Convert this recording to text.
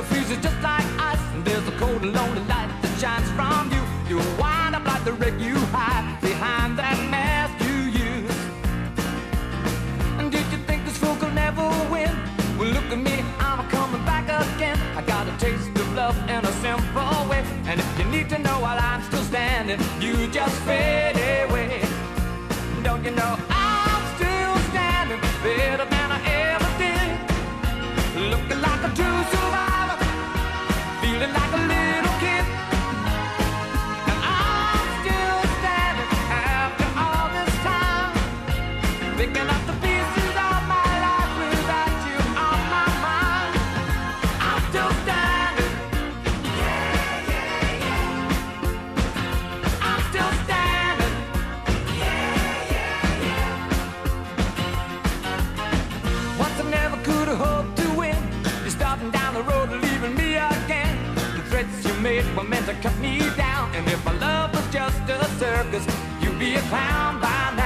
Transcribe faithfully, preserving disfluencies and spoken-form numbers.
freezes just like ice, and there's a cold and lonely light that shines from you. You wind up like the wreck you hide behind that mask you use. And did you think this fool could never win? Well, look at me, I'm coming back again. I got a taste of love in a simple way, and if you need to know while I'm still standing, you just fade away. Don't you know I'm still standing better than I ever did, looking like a true survivor, feeling like a little kid. And I'm still standing after all this time, picking up the pieces of my life without you on my mind. I'm still standing. Yeah, yeah, yeah. I'm still standing. Yeah, yeah, yeah. Once I never could have hoped to win. You're starting down the road and leaving me again. The threats you made were meant to cut me down, and if my love was just a circus, you'd be a clown by now.